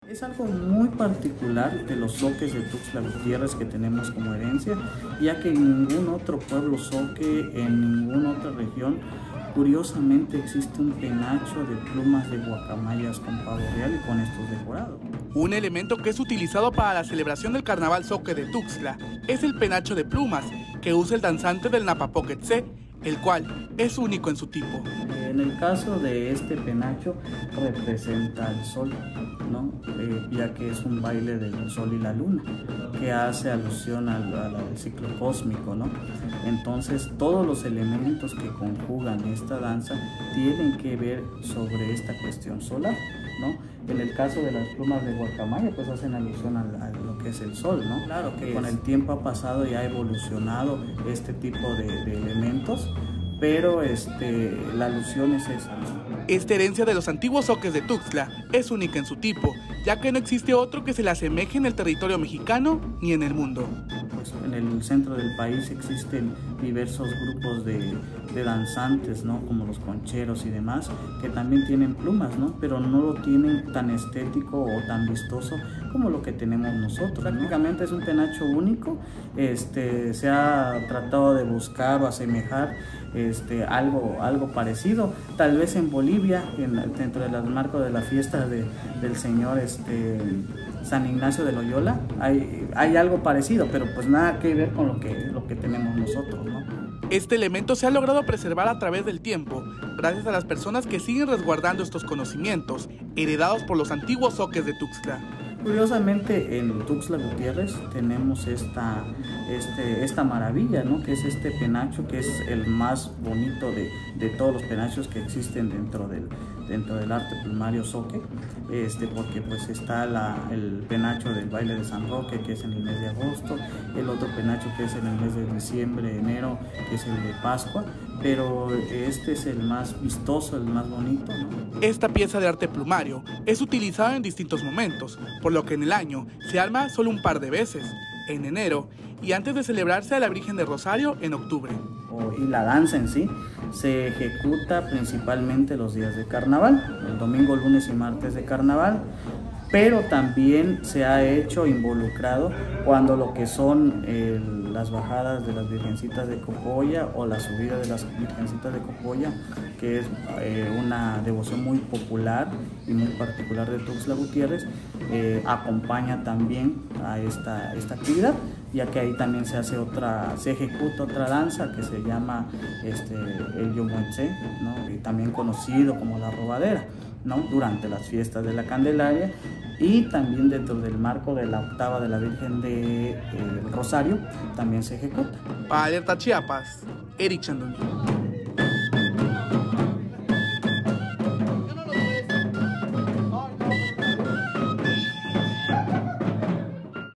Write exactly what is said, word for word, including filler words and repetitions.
Es algo muy particular de los zoques de Tuxtla Gutiérrez que tenemos como herencia, ya que en ningún otro pueblo zoque, en ninguna otra región, curiosamente existe un penacho de plumas de guacamayas con pavo real y con estos decorados. Un elemento que es utilizado para la celebración del carnaval zoque de Tuxtla es el penacho de plumas que usa el danzante del Napapoquetzé, el cual es único en su tipo. En el caso de este penacho representa el sol, ¿no? Eh, ya que es un baile del sol y la luna, que hace alusión al, al, al ciclo cósmico, ¿no? Entonces todos los elementos que conjugan esta danza tienen que ver sobre esta cuestión solar, ¿no? En el caso de las plumas de guacamaya, pues hacen alusión a, a lo que es el sol, ¿no? Claro que con el tiempo ha pasado y ha evolucionado este tipo de, de elementos, pero este, la alusión es esa, ¿no? Esta herencia de los antiguos zoques de Tuxtla es única en su tipo, ya que no existe otro que se le asemeje en el territorio mexicano ni en el mundo. Pues en el centro del país existen diversos grupos de, de danzantes, ¿no? Como los concheros y demás, que también tienen plumas, ¿no? Pero no lo tienen tan estético o tan vistoso como lo que tenemos nosotros, ¿no? Prácticamente es un penacho único. Este, se ha tratado de buscar o asemejar este, algo, algo parecido, tal vez en Bolivia, en, dentro de los marcos de la fiesta de, del señor este, San Ignacio de Loyola, hay, hay algo parecido, pero pues nada que ver con lo que, lo que tenemos nosotros, ¿no? Este elemento se ha logrado preservar a través del tiempo, gracias a las personas que siguen resguardando estos conocimientos, heredados por los antiguos zoques de Tuxtla. Curiosamente en Tuxtla Gutiérrez tenemos esta, este, esta maravilla, ¿no? Que es este penacho, que es el más bonito de, de todos los penachos que existen dentro del, dentro del arte plumario zoque, este, porque pues está la, el penacho del baile de San Roque, que es en el mes de agosto, el otro penacho que es en el mes de diciembre, enero, que es el de Pascua, pero este es el más vistoso, el más bonito, ¿no? Esta pieza de arte plumario es utilizada en distintos momentos, por lo que en el año se arma solo un par de veces, en enero y antes de celebrarse a la Virgen de Rosario en octubre. Y la danza en sí se ejecuta principalmente los días de carnaval, el domingo, lunes y martes de carnaval, pero también se ha hecho involucrado cuando lo que son eh, las bajadas de las Virgencitas de Cocoya o la subida de las Virgencitas de Cocoya, que es eh, una devoción muy popular y muy particular de Tuxtla Gutiérrez, eh, acompaña también a esta, esta actividad, ya que ahí también se hace otra, se ejecuta otra danza que se llama este, el Yomuetzé, ¿no? Y también conocido como la robadera, ¿no? Durante las fiestas de la Candelaria, y también dentro del marco de la octava de la Virgen de eh, Rosario también se ejecuta. Para Alerta Chiapas, Eric Chandoño.